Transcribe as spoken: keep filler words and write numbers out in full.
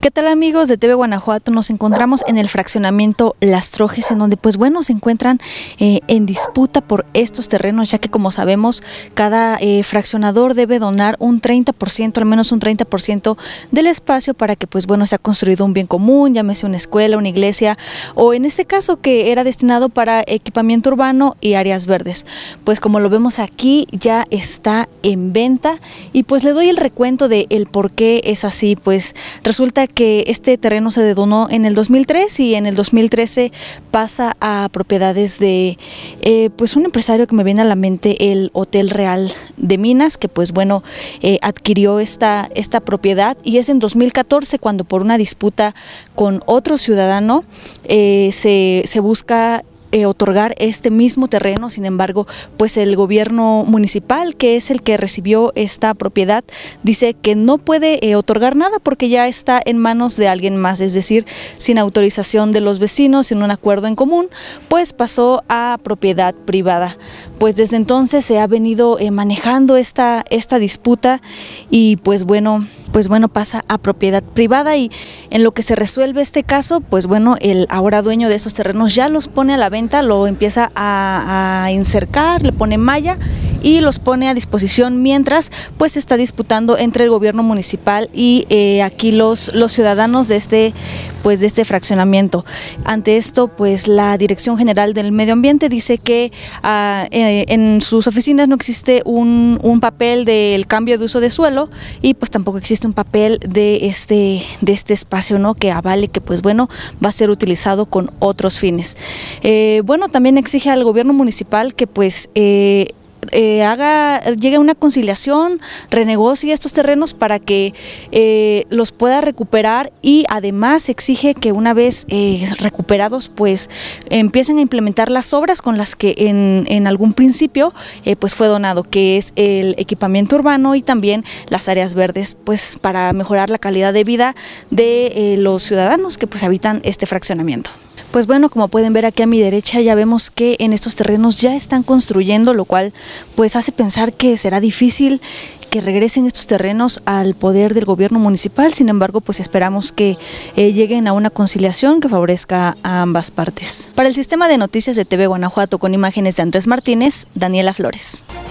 ¿Qué tal, amigos de T V Guanajuato? Nos encontramos en el fraccionamiento Las Trojes, en donde pues bueno se encuentran eh, en disputa por estos terrenos, ya que como sabemos cada eh, fraccionador debe donar un treinta por ciento, al menos un treinta por ciento del espacio para que pues bueno se ha construido un bien común, llámese una escuela, una iglesia o en este caso que era destinado para equipamiento urbano y áreas verdes. Pues como lo vemos aquí ya está en venta y pues le doy el recuento de el por qué es así. Pues resulta que este terreno se donó en el dos mil tres y en el dos mil trece pasa a propiedades de eh, pues un empresario que me viene a la mente, el Hotel Real de Minas, que pues bueno eh, adquirió esta, esta propiedad, y es en dos mil catorce cuando por una disputa con otro ciudadano eh, se, se busca Eh, otorgar este mismo terreno. Sin embargo, pues el gobierno municipal, que es el que recibió esta propiedad, dice que no puede eh, otorgar nada porque ya está en manos de alguien más, es decir, sin autorización de los vecinos, sin un acuerdo en común, pues pasó a propiedad privada. Pues desde entonces se ha venido eh, manejando esta, esta disputa y pues bueno, pues bueno pasa a propiedad privada, y en lo que se resuelve este caso, pues bueno, el ahora dueño de esos terrenos ya los pone a la venta, lo empieza a, a encercar, le pone malla y los pone a disposición mientras pues se está disputando entre el gobierno municipal y eh, aquí los, los ciudadanos de este, pues de este fraccionamiento. Ante esto, pues la Dirección General del Medio Ambiente dice que uh, eh, en sus oficinas no existe un, un papel del cambio de uso de suelo y pues tampoco existe un papel de este, de este espacio, ¿no?, que avale que pues bueno va a ser utilizado con otros fines. Eh, bueno, también exige al gobierno municipal que pues eh, Eh, haga, llegue a una conciliación, renegocie estos terrenos para que eh, los pueda recuperar, y además exige que una vez eh, recuperados pues empiecen a implementar las obras con las que en, en algún principio eh, pues fue donado, que es el equipamiento urbano y también las áreas verdes, pues para mejorar la calidad de vida de eh, los ciudadanos que pues habitan este fraccionamiento. Pues bueno, como pueden ver aquí a mi derecha ya vemos que en estos terrenos ya están construyendo, lo cual pues hace pensar que será difícil que regresen estos terrenos al poder del gobierno municipal. Sin embargo, pues esperamos que eh, lleguen a una conciliación que favorezca a ambas partes. Para el sistema de noticias de T V Guanajuato, con imágenes de Andrés Martínez, Daniela Flores.